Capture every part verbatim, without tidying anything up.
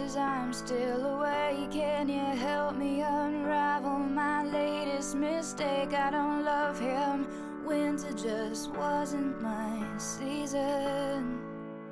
'cause I'm still awake. Can you help me unravel my latest mistake? I don't love him, winter just wasn't my season.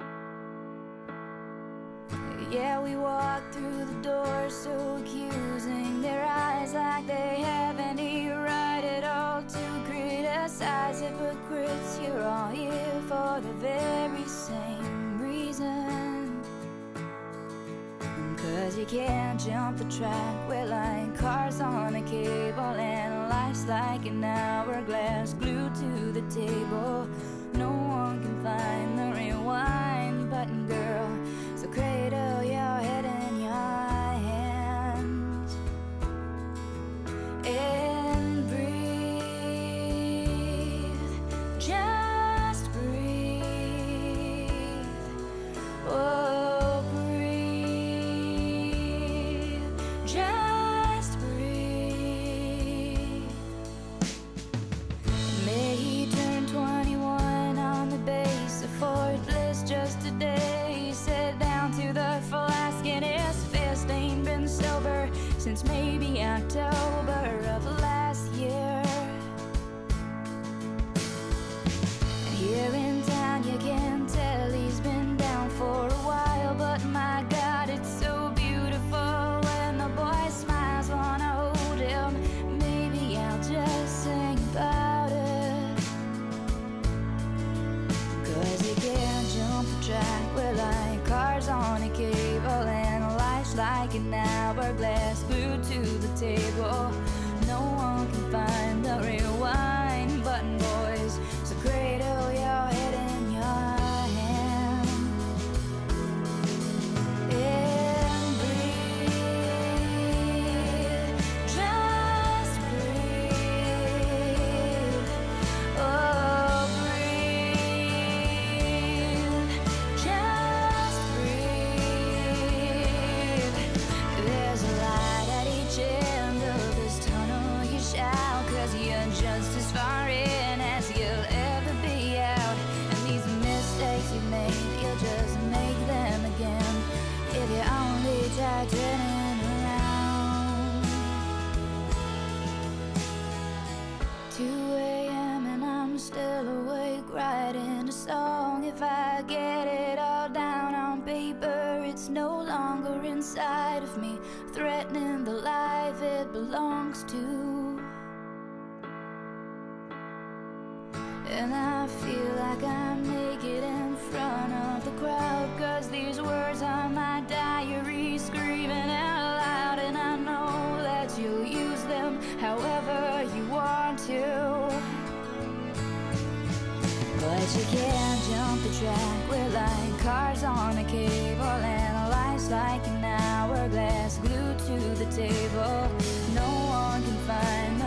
Yeah, we walk through the door so accusing, their eyes like they have any right at all to criticize. Hypocrites, you're all here for the very same reason. 'Cause you can't jump the track, we're like cars on a cable, and life's like an hourglass glued to the table. No one can find the rewind button, girl, so cradle your head in your hands and breathe, just breathe. Oh, breathe, just breathe. May he turn twenty-one on the base of Fort Bliss just today. He sat down to the flask in his fist, ain't been sober since maybe October of last year. And here in town you can tell he's been down for a while, but my God, it's so beautiful when the boy smiles. Wanna hold him, maybe I'll just sing about it. 'Cause you can't jump the track, we're like cars on a cable, and life's like an hourglass glued to the table. No one can find the rewind button, boys, so cradle your head in your hand and breathe, just breathe. Oh, breathe, just breathe. There's a light at each end of this tunnel, you shout, 'cause you're just as far in as you'll ever be out. And these mistakes you made, you'll just make them again if you only try turning around. two a m and I'm still awake writing a song. If I get it all down on paper, it's no longer inside of me, threatening the life it belongs to. And I feel like I'm naked in front of the crowd, 'cause these words are my diary screaming out loud. And I know that you'll use them however you want to, but you can't jump the track, we're like cars on a cable, and life's like an hourglass glued to the table. No one can find